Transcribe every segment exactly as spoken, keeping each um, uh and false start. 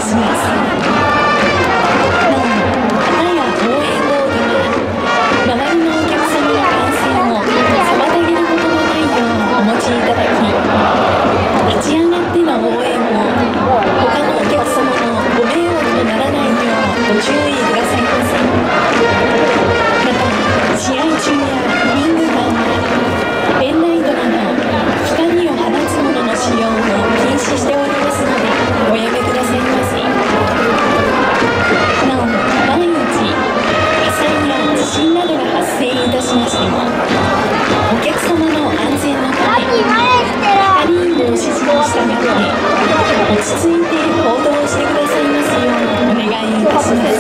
します。なお、旗や応援ボードは周りのお客様の観戦を妨げることのないようお持ちいただき、立ち上がっての応援も他のお客様のご迷惑とならないようご注意くださいませ。また、試合中やリング間はペンライトなど光を放つものの使用を禁止しておりますのでおやめくださいませ。なお、万一火災や地震などが発生いたしましても、お客様の安全のため係員の指示に従って落ち着いて行動してくださいますようお願いいたします。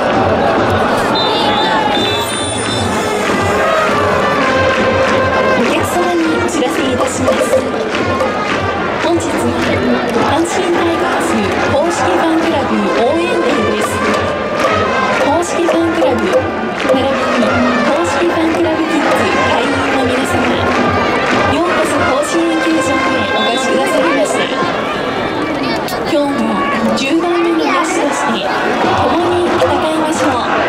お客様にお知らせいたします。本日は阪神タイガース公式ファンクラブ応援デーです。公式ファンクラブ並びに公式ファンクラブキッズ会員の皆様、ようこそ甲子園球場へお越しくださいました。今日もじゅうばんめの野手として共に戦いましょう。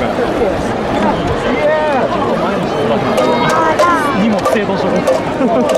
荷物製造所